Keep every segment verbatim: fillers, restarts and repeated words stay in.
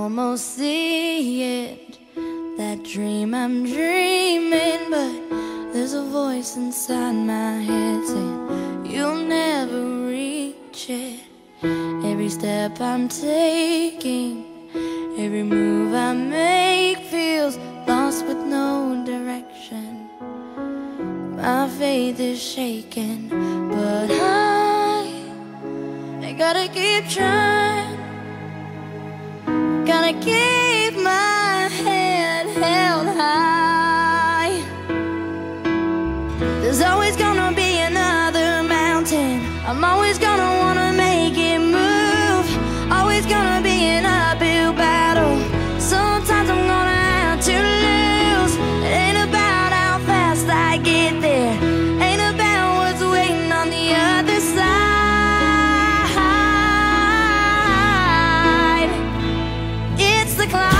almost see it, that dream I'm dreaming, but there's a voice inside my head saying you'll never reach it. Every step I'm taking, every move I make feels lost with no direction. My faith is shaking, but I, I gotta keep trying. Gotta keep my head held high. There's always gonna be another mountain. I'm always gonna wanna make it move. Always gonna be an uphill battle. Sometimes I'm gonna have to lose. It ain't about how fast I get there, ain't about what's waiting on the other side. It's the climb.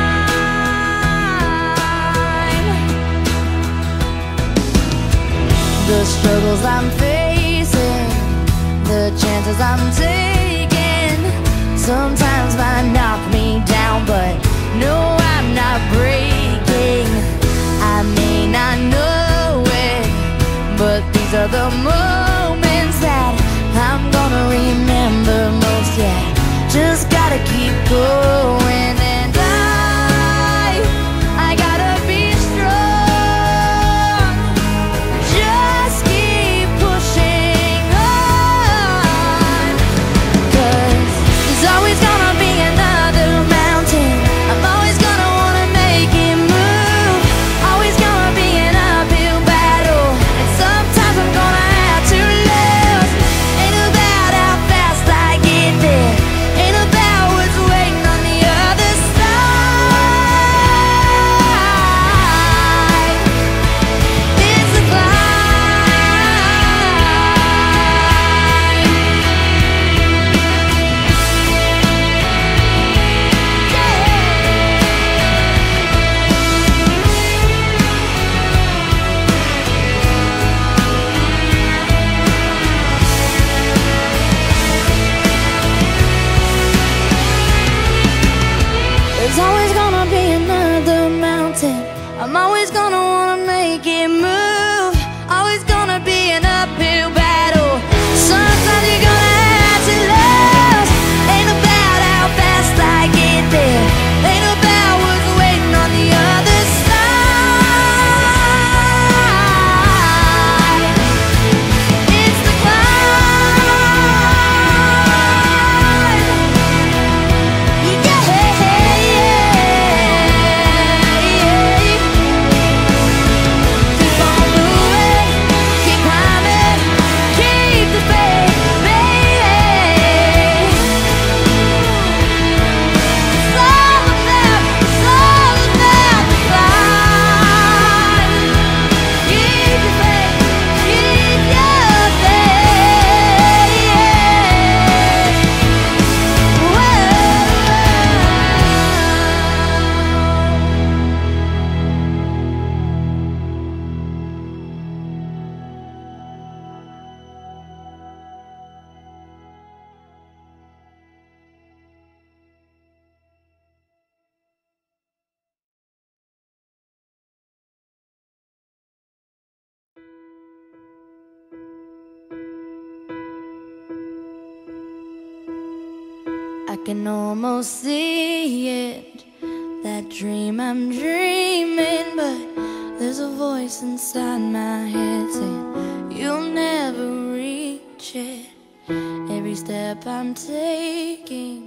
The struggles I'm facing, the chances I'm taking, sometimes might knock me down, but no, I'm not breaking. I may not know it, but these are the moments that I'm gonna remember most. Yeah, just gotta keep going, and I, I gotta be strong. Just keep pushing on, 'cause there's always gonna be another mountain. I'm always gonna wanna make it move. Always gonna be an uphill battle, and sometimes I'm gonna have to lose. Ain't about how fast I get there, ain't about what's waiting on the other side. It's the climb. There's always gonna be another mountain. I'm always gonna wanna make it move. Always gonna be an uphill battle. Sometimes you're gonna have to lose. Ain't about how fast I get there, ain't about what's waiting on the other side. It's the climb. Yeah, yeah, yeah. Keep on moving, keep climbing, keep the faith, baby. It's all about, it's all about the climb. Keep your faith, keep your faith. Whoa. I can almost see it, that dream I'm dreaming, but there's a voice inside my head saying you'll never reach it. Every step I'm taking,